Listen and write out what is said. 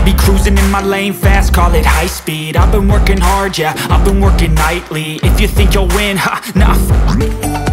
be cruising in my lane fast, call it high speed. I've been working hard, yeah, I've been working nightly. If you think you'll win, ha, nah,